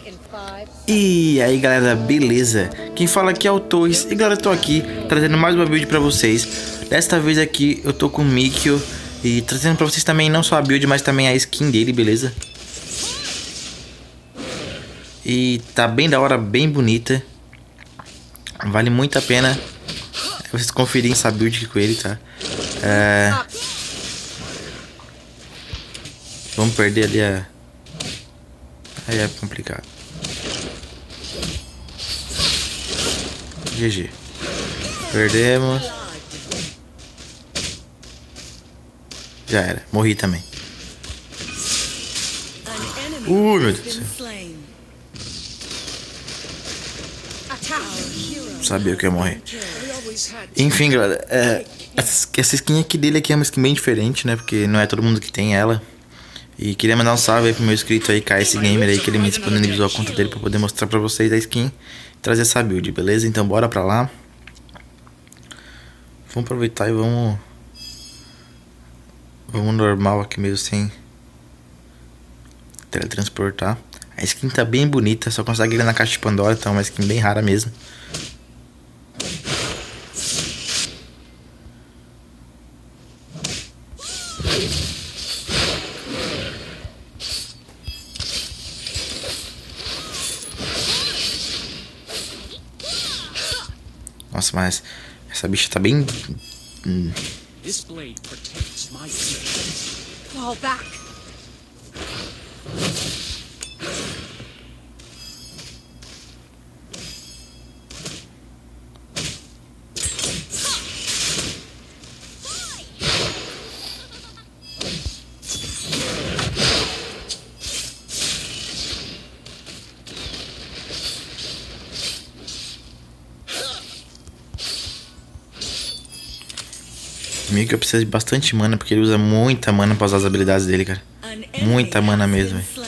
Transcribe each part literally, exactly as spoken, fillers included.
E aí galera, beleza? Quem fala aqui é o Torres. E galera, eu tô aqui trazendo mais uma build pra vocês. Desta vez aqui eu tô com o Mikio e trazendo pra vocês também não só a build, mas também a skin dele, beleza? E tá bem da hora, bem bonita. Vale muito a pena vocês conferirem essa build aqui com ele, tá? É... Vamos perder ali a... Aí é complicado. G G. Perdemos. Já era. Morri também. Uh, meu Deus do céu. Sabia que eu ia morrer. Enfim, galera. É, essa skin aqui dele aqui é uma skin bem diferente, né? Porque não é todo mundo que tem ela. E queria mandar um salve aí pro meu inscrito aí, K S Gamer aí, que ele me disponibilizou a conta dele pra poder mostrar pra vocês a skin e trazer essa build, beleza? Então bora pra lá. Vamos aproveitar e vamos... Vamos normal aqui mesmo, sem teletransportar. A skin tá bem bonita, só consegue ir na caixa de Pandora, então é uma skin bem rara mesmo. Nossa, mas essa bicha tá bem... Hum. Fall back. Meio que eu preciso de bastante mana, porque ele usa muita mana pra usar as habilidades dele, cara. Muita mana mesmo, véio.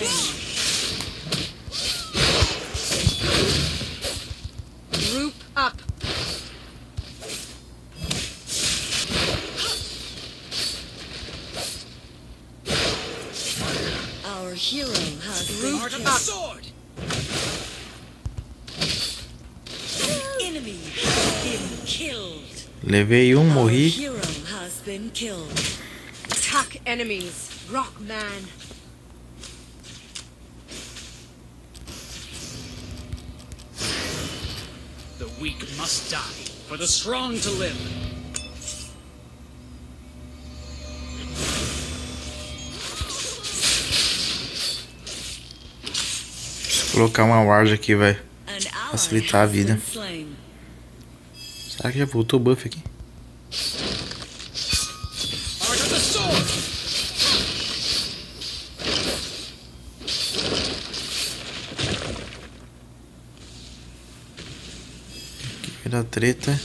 Levei um, morri. Attack enemies, Rockman. The weak must die for the strong to live. Vou colocar uma ward aqui, vai facilitar a vida. Será que já voltou o buff aqui? Aqui vai dar treta.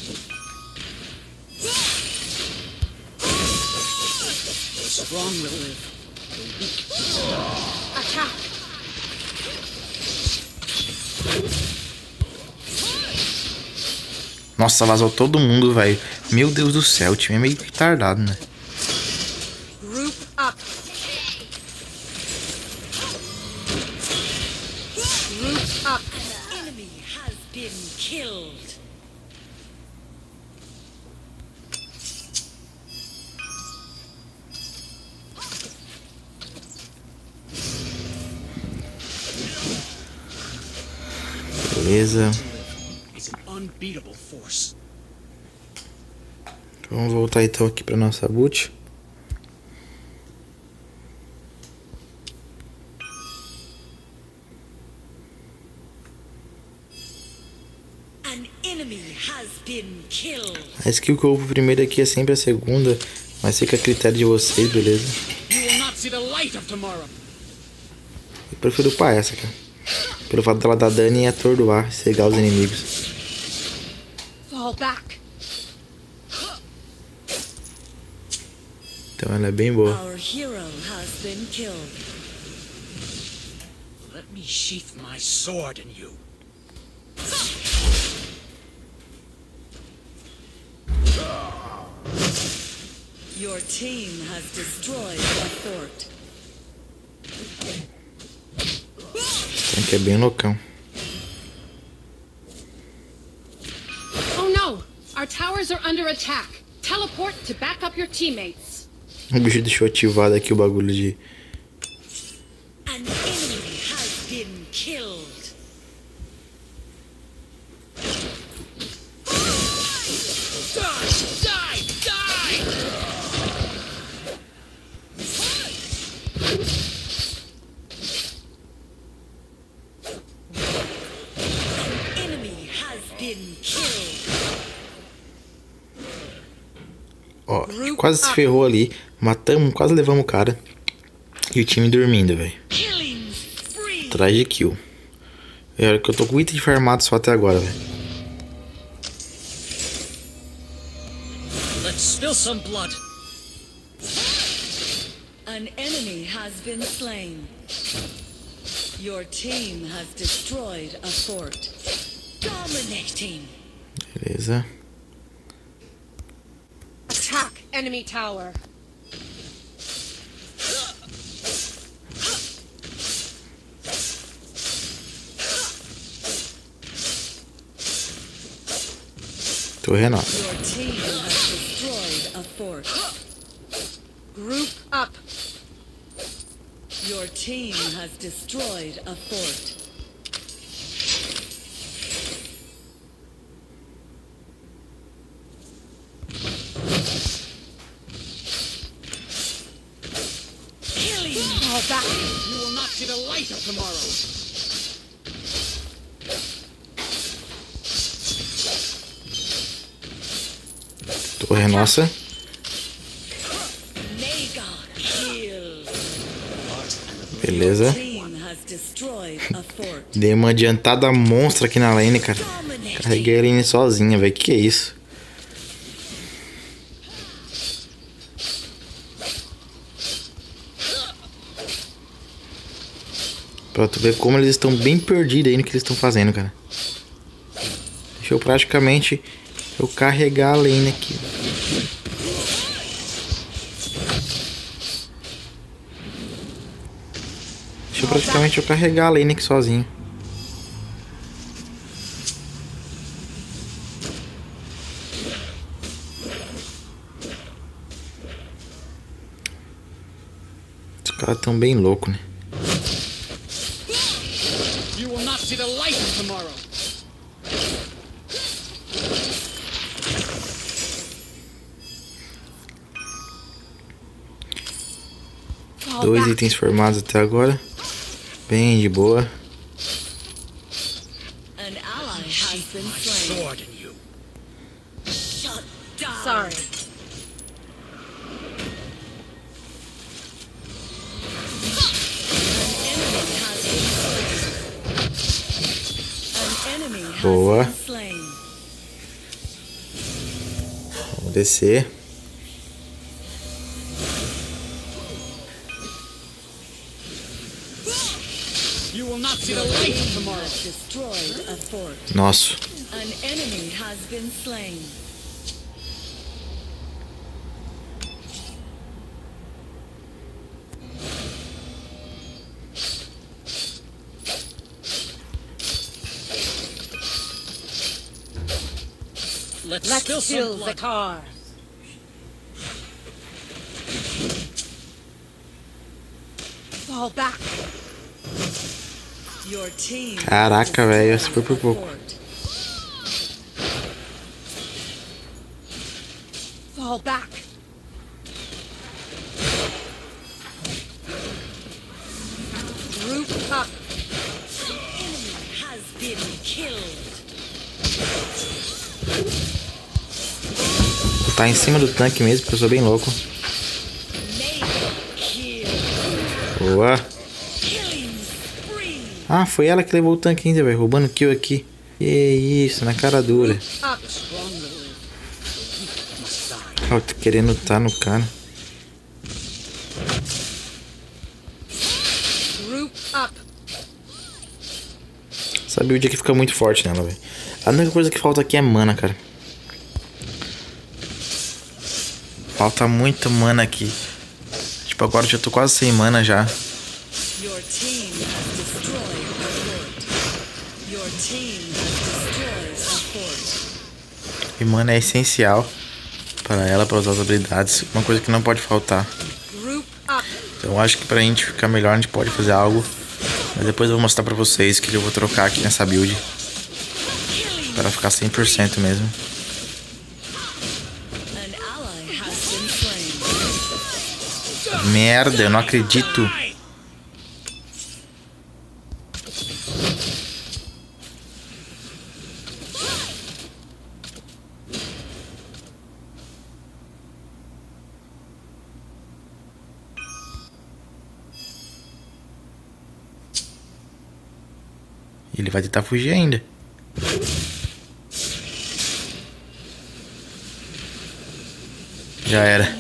Nossa, vazou todo mundo, velho. Meu Deus do céu, o time é meio retardado, né? Group up. Group up. An enemy has been killed. Beleza. Vamos voltar então aqui para nossa boot. A skill que eu uso primeiro aqui é sempre a segunda, mas fica a critério de vocês, beleza? Eu prefiro upar essa, cara. Pelo fato dela dar dano e atordoar, cegar os inimigos. Fall back. Então ela é bem boa. Our hero has been killed. Let me sheath my sword in you. Your team has destroyed the fort. Tem que é bem loucão. Oh no! Our towers are under attack. Teleport to back up your teammates. O bicho deixou ativado aqui o bagulho de... An enemy has been killed. Die! Die! An enemy has been killed. Ó, quase se ferrou ali. Matamos, quase levamos o cara. E o time dormindo, velho. Killing spree. Atrás de kill. É hora que eu tô com item farmado só até agora, velho. Let's spill some blood. An enemy has been slain. Your team has destroyed a fort. Dominating. Beleza. Attack enemy tower. Torre nossa. Your team has destroyed a fort. Group up. Your team has destroyed a fort. Killing. Fall back. You will not see the light of tomorrow. Torre nossa. Mega kill. Beleza. Team has destroyed a fort. Dei uma adiantada monstra aqui na lane, cara. Dominating. Carreguei a lane sozinha, velho. Que que é isso? Pra tu ver como eles estão bem perdidos aí no que eles estão fazendo, cara. Deixa eu praticamente eu carregar a lane aqui. Deixa eu praticamente eu carregar a lane aqui sozinho. Os caras tão bem loucos, né? You will not see the light of tomorrow. Fall Dois back. itens formados até agora. Bem de boa. An ally has been slain. Sword in you. Shut down. Sorry. An enemy has Boa. been slain. Vamos descer. You will not see the light of tomorrow. Has destroyed a fort. Nossa. An enemy has been slain. Let's, Let's spill some kill the blood. car. Fall back. Your team has Caraca, velho, essa foi destroyed por a pouco. fort. Fall back. Group up. Has been killed. Vou tá em cima do tanque mesmo, porque eu sou bem louco. Mega kill. Boa. Killing spree. Ah, foi ela que levou o tanque ainda, velho. Roubando kill aqui. Que isso, na cara dura. Up. Ó, tô querendo tá no cara. Group up. Essa build aqui fica muito forte nela, velho. A única coisa que falta aqui é mana, cara. Falta muita mana aqui. Tipo, agora eu já tô quase sem mana já. Your team has destroyed a fort. Your team has destroyed a fort. E mana é essencial para ela, para usar as habilidades. Uma coisa que não pode faltar. Group up. Então eu acho que pra gente ficar melhor a gente pode fazer algo. Mas depois eu vou mostrar pra vocês que eu vou trocar aqui nessa build. Para ficar cem por cento mesmo. An ally has been slain. Merda, eu não acredito. Ele vai tentar fugir ainda. Já era.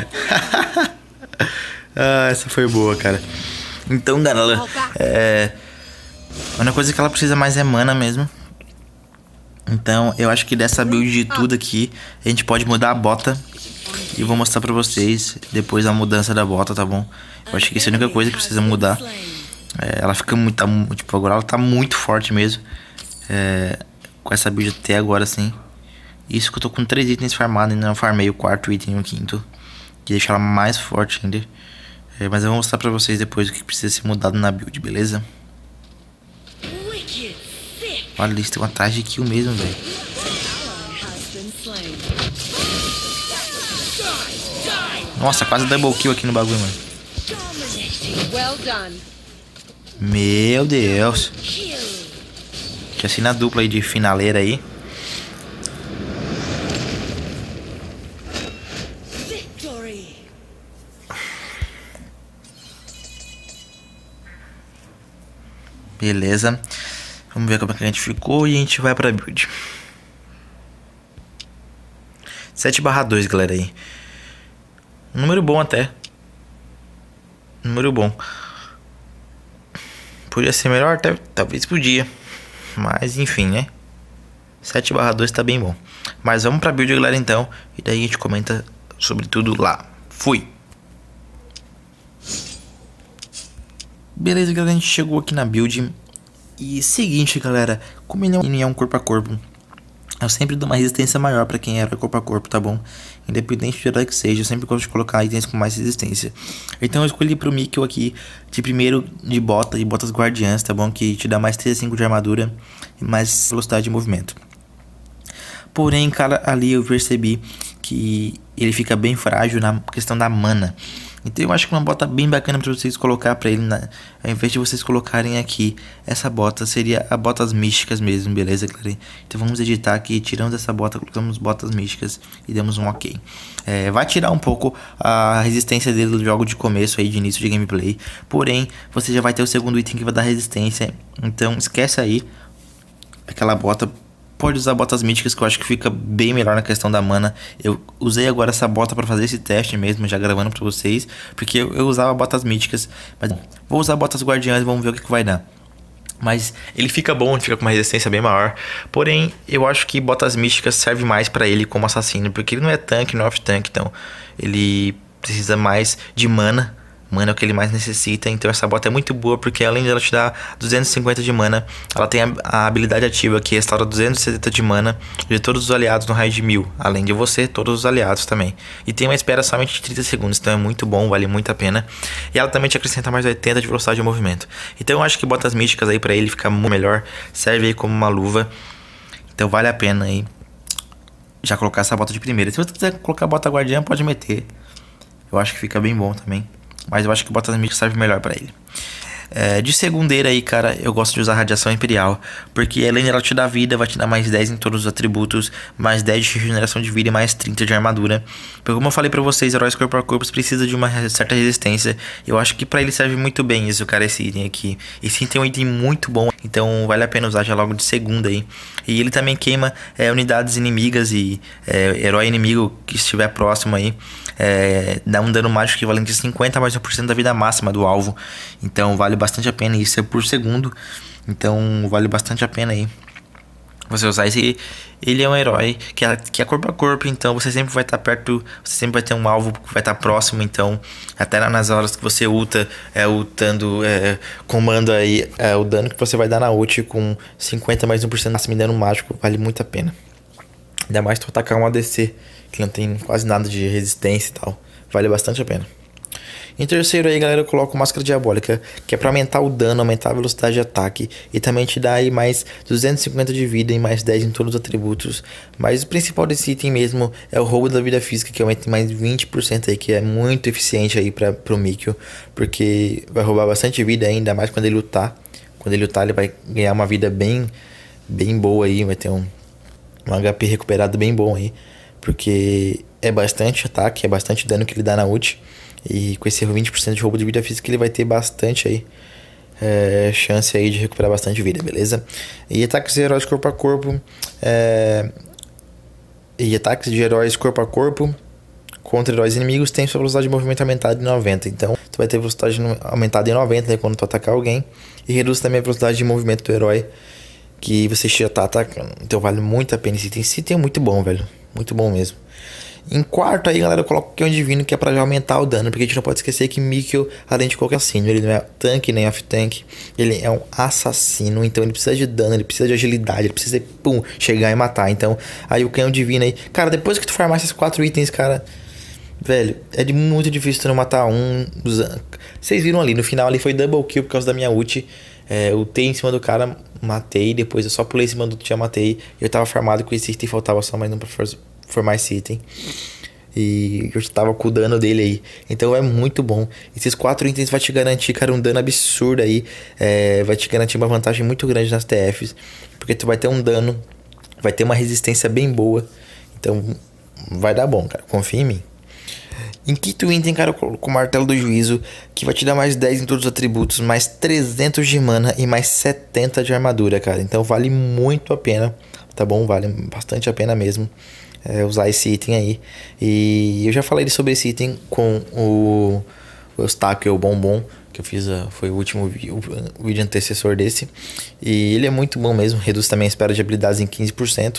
Ah, essa foi boa, cara. Então, galera, é... a única coisa que ela precisa mais é mana mesmo. Então, eu acho que dessa build de tudo aqui, a gente pode mudar a bota. E eu vou mostrar pra vocês depois a mudança da bota, tá bom? Eu acho que essa é a única coisa que precisa mudar. É, ela fica muito, tá, tipo, agora ela tá muito forte mesmo. É, com essa build até agora, assim. Isso que eu tô com três itens farmados, ainda não farmei o quarto item e o quinto, que deixa ela mais forte ainda. É, mas eu vou mostrar pra vocês depois o que precisa ser mudado na build, beleza? Olha, eles estão atrás de kill mesmo, velho. Nossa, quase double kill aqui no bagulho, mano. Well done. Meu Deus. Deixa assim na dupla aí de finaleira aí. Beleza. Vamos ver como é que a gente ficou e a gente vai pra build. sete barra dois, galera, aí. Um número bom até. Número bom. Podia ser melhor? Até, talvez podia. Mas enfim, né? sete barra dois tá bem bom. Mas vamos pra build, galera, então. E daí a gente comenta sobre tudo lá. Fui! Beleza, galera, a gente chegou aqui na build. E seguinte, galera, como ele é um corpo a corpo, eu sempre dou uma resistência maior pra quem era corpo a corpo, tá bom? Independente de hora que seja, eu sempre gosto de colocar itens com mais resistência. Então eu escolhi pro Mikkel aqui, de primeiro de bota, de botas guardiãs, tá bom? Que te dá mais três a cinco de armadura e mais velocidade de movimento. Porém, cara, ali eu percebi que ele fica bem frágil na questão da mana. Então eu acho que uma bota bem bacana para vocês colocar para ele, na, ao invés de vocês colocarem aqui, essa bota seria a botas místicas mesmo, beleza, galera? Então vamos editar aqui, tiramos essa bota, colocamos botas místicas e demos um ok. É, vai tirar um pouco a resistência dele do jogo de começo aí, de início de gameplay, porém você já vai ter o segundo item que vai dar resistência, então esquece aí aquela bota. Pode usar botas míticas, que eu acho que fica bem melhor na questão da mana. Eu usei agora essa bota pra fazer esse teste mesmo, já gravando pra vocês, porque eu, eu usava botas míticas. Mas vou usar botas guardiãs e vamos ver o que, que vai dar. Mas ele fica bom, ele fica com uma resistência bem maior. Porém, eu acho que botas místicas serve mais pra ele como assassino, porque ele não é tanque, não é off-tank, então ele precisa mais de mana. Mana é o que ele mais necessita, então essa bota é muito boa, porque além de ela te dar duzentos e cinquenta de mana, ela tem a, a habilidade ativa que restaura duzentos e setenta de mana de todos os aliados no raio de mil, além de você, todos os aliados também. E tem uma espera somente de trinta segundos, então é muito bom, vale muito a pena. E ela também te acrescenta mais oitenta de velocidade de movimento. Então eu acho que botas místicas aí pra ele fica muito melhor, serve aí como uma luva, então vale a pena aí já colocar essa bota de primeira. Se você quiser colocar a bota guardiã, pode meter, eu acho que fica bem bom também. Mas eu acho que botas místicas serve melhor pra ele. É, de segundeira aí, cara, eu gosto de usar radiação imperial, porque além dela te dar vida, vai te dar mais dez em todos os atributos, mais dez de regeneração de vida e mais trinta de armadura. Porque como eu falei pra vocês, heróis corpo a corpo precisa de uma certa resistência. Eu acho que pra ele serve muito bem isso, cara, esse item aqui. E sim, tem um item muito bom, então vale a pena usar já logo de segunda aí. E ele também queima é, unidades inimigas e é, herói inimigo que estiver próximo aí. É, dá um dano mágico equivalente a cinquenta mais um por cento da vida máxima do alvo. Então vale bastante a pena, isso é por segundo. Então vale bastante a pena aí você usar esse. Ele é um herói que é, que é corpo a corpo, então você sempre vai estar perto, você sempre vai ter um alvo que vai estar próximo, então até nas horas que você ulta, é, ultando, é, comando aí, é, o dano que você vai dar na ult com cinquenta mais um por cento máximo em dano mágico, vale muito a pena. Ainda mais tu atacar um A D C, que não tem quase nada de resistência e tal, vale bastante a pena. Em terceiro aí, galera, eu coloco Máscara Diabólica, que é pra aumentar o dano, aumentar a velocidade de ataque e também te dá aí mais duzentos e cinquenta de vida e mais dez em todos os atributos. Mas o principal desse item mesmo é o roubo da vida física, que aumenta mais vinte por cento aí, que é muito eficiente aí pra, pro Mikio, porque vai roubar bastante vida ainda mais quando ele lutar. Quando ele lutar, ele vai ganhar uma vida bem, bem boa aí, vai ter um, um H P recuperado bem bom aí, porque é bastante ataque, é bastante dano que ele dá na ult. E com esse vinte por cento de roubo de vida física ele vai ter bastante aí é, chance aí de recuperar bastante vida, beleza? E ataques de heróis corpo a corpo é, E ataques de heróis corpo a corpo contra heróis inimigos tem sua velocidade de movimento aumentada em noventa. Então tu vai ter velocidade aumentada em noventa, né, quando tu atacar alguém. E reduz também a velocidade de movimento do herói que você já tá atacando. Então vale muito a pena esse item. Esse item é muito bom, velho, muito bom mesmo. Em quarto aí, galera, eu coloco o Canhão Divino, que é pra já aumentar o dano, porque a gente não pode esquecer que Mikio, além de qualquer assassino, ele não é tanque nem off-tank, ele é um assassino, então ele precisa de dano, ele precisa de agilidade, ele precisa de, pum, chegar e matar. Então, aí o Canhão Divino aí, cara, depois que tu farmar esses quatro itens, cara, velho, é de muito difícil tu não matar um. Vocês viram ali, no final ali foi double kill por causa da minha ult. É, eu ultei em cima do cara, matei, depois eu só pulei em cima do já matei. Eu tava farmado com esse item, faltava só mais um pra formar esse item. E eu tava com o dano dele aí. Então é muito bom. Esses quatro itens vai te garantir, cara, um dano absurdo aí. É, vai te garantir uma vantagem muito grande nas T Fs. Porque tu vai ter um dano, vai ter uma resistência bem boa. Então vai dar bom, cara, confia em mim. Em quinto item, cara, eu coloco o Martelo do Juízo, que vai te dar mais dez em todos os atributos, mais trezentos de mana e mais setenta de armadura, cara. Então vale muito a pena, tá bom? Vale bastante a pena mesmo é, usar esse item aí. E eu já falei sobre esse item com o, o Eustáquio, o Bombom, que eu fiz, a, foi o último vídeo, o vídeo antecessor desse. E ele é muito bom mesmo, reduz também a espera de habilidades em quinze por cento.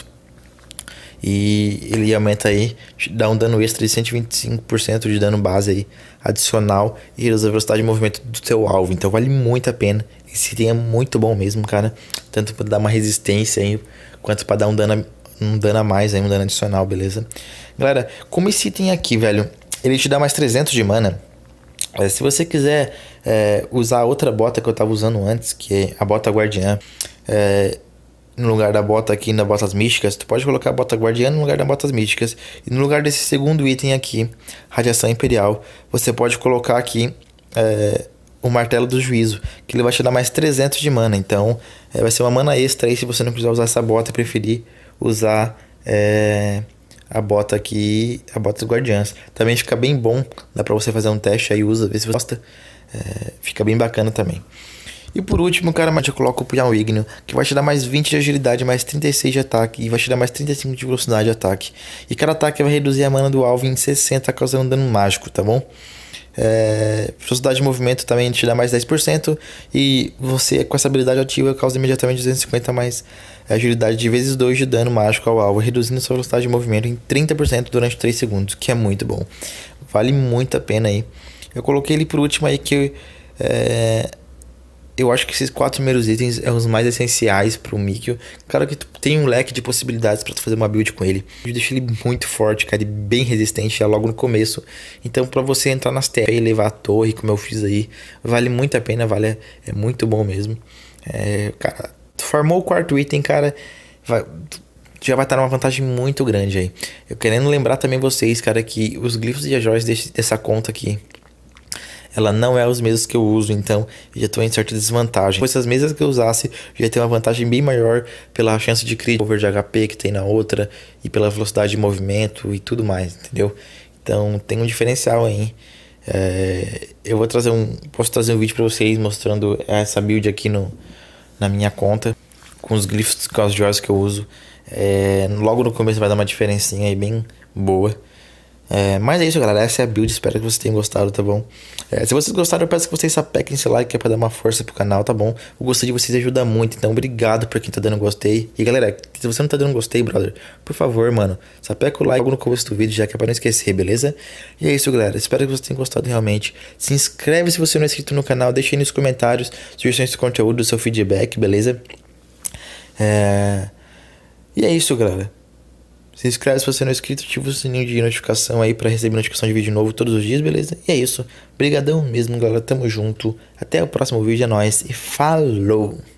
E ele aumenta aí, dá um dano extra de cento e vinte e cinco por cento de dano base aí, adicional, e reduz a velocidade de movimento do teu alvo. Então vale muito a pena. Esse item é muito bom mesmo, cara. Tanto para dar uma resistência aí, quanto para dar um dano, um dano a mais aí, um dano adicional, beleza? Galera, como esse item aqui, velho, ele te dá mais trezentos de mana. É, se você quiser é, usar outra bota que eu tava usando antes, que é a bota guardiã, é, no lugar da bota aqui, na botas místicas, tu pode colocar a bota guardiã no lugar das botas místicas. E no lugar desse segundo item aqui, radiação imperial, você pode colocar aqui é, o martelo do juízo, que ele vai te dar mais trezentos de mana. Então é, vai ser uma mana extra aí se você não quiser usar essa bota e preferir usar é, a bota aqui, a bota dos guardiãs. Também fica bem bom, dá pra você fazer um teste aí, usa, ver se você gosta. É, fica bem bacana também. E por último, cara, eu coloco o Punhal Ígneo, que vai te dar mais vinte de agilidade, mais trinta e seis de ataque, e vai te dar mais trinta e cinco de velocidade de ataque. E cada ataque vai reduzir a mana do alvo em sessenta, causando dano mágico, tá bom? É, velocidade de movimento também te dá mais dez por cento, e você com essa habilidade ativa causa imediatamente duzentos e cinquenta mais agilidade de vezes dois de dano mágico ao alvo, reduzindo sua velocidade de movimento em trinta por cento durante três segundos, que é muito bom. Vale muito a pena aí. Eu coloquei ele por último aí que... É, eu acho que esses quatro primeiros itens são os mais essenciais pro Mikio. Claro que tu tem um leque de possibilidades pra tu fazer uma build com ele. Eu deixo ele muito forte, cara, e bem resistente já logo no começo. Então pra você entrar nas terras e levar a torre, como eu fiz aí, vale muito a pena, vale, é muito bom mesmo. É, cara, tu farmou o quarto item, cara, vai, já vai estar numa vantagem muito grande aí. Eu querendo lembrar também vocês, cara, que os glifos de joias dessa conta aqui, ela não é os mesmos que eu uso, então eu já estou em certa desvantagem. Se fosse as mesmas que eu usasse, eu ia ter uma vantagem bem maior pela chance de crit over de H P que tem na outra e pela velocidade de movimento e tudo mais, entendeu? Então tem um diferencial aí. É, eu vou trazer um, posso trazer um vídeo para vocês mostrando essa build aqui no, na minha conta com os glifos, com as joias que eu uso. É, logo no começo vai dar uma diferencinha aí bem boa. É, mas é isso, galera. Essa é a build. Espero que vocês tenham gostado, tá bom? É, se vocês gostaram, eu peço que vocês sapequem esse like, que é pra dar uma força pro canal, tá bom? O gostei de vocês ajuda muito, então obrigado por quem tá dando gostei. E galera, se você não tá dando gostei, brother, por favor, mano, sapeca o like logo no começo do vídeo, já que é pra não esquecer, beleza? E é isso, galera. Espero que vocês tenham gostado realmente. Se inscreve se você não é inscrito no canal, deixa aí nos comentários sugestões de conteúdo, seu feedback, beleza? É... E é isso, galera. Se inscreve se você não é inscrito, ativa o sininho de notificação aí pra receber notificação de vídeo novo todos os dias, beleza? E é isso. Brigadão mesmo, galera. Tamo junto. Até o próximo vídeo, é nóis. E falou!